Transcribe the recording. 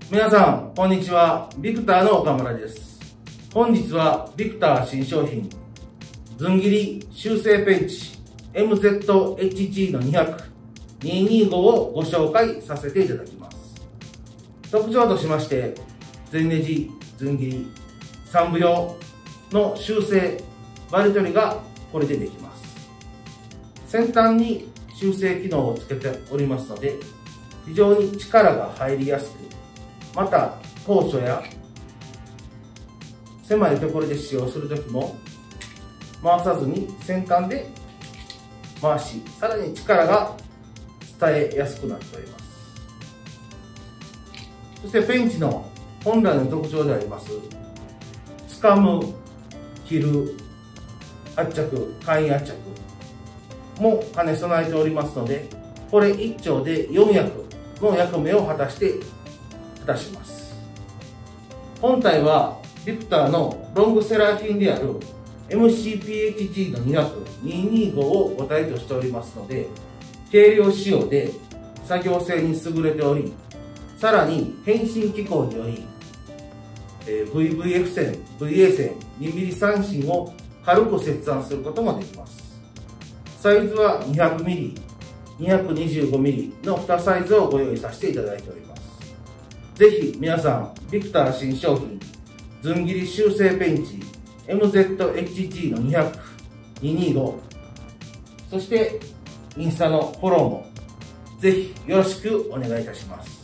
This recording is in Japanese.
皆さん、こんにちは。ビクターの岡村です。本日はビクター新商品、ずん切り修正ペンチ MZHG の200-225をご紹介させていただきます。特徴としまして、前ネジ、ずん切り、3部用の修正、割り取りがこれでできます。先端に修正機能をつけておりますので、非常に力が入りやすく、また高所や狭いところで使用するときも回さずに先端で回し、さらに力が伝えやすくなっております。そしてペンチの本来の特徴であります掴む、切る、圧着、簡易圧着も兼ね備えておりますので、これ1丁で4役の役目を果たします。本体はビクターのロングセラー品である MCPHG の200-225を母体としておりますので、軽量仕様で作業性に優れており、さらに変身機構により VVF 線、VA 線、2mm 三振を軽く切断することもできます。サイズは 200mm、225mm の2サイズをご用意させていただいております。ぜひ皆さん、ビクター新商品、ずん切り修正ペンチ MZHG の200-225、そしてインスタのフォローもぜひよろしくお願いいたします。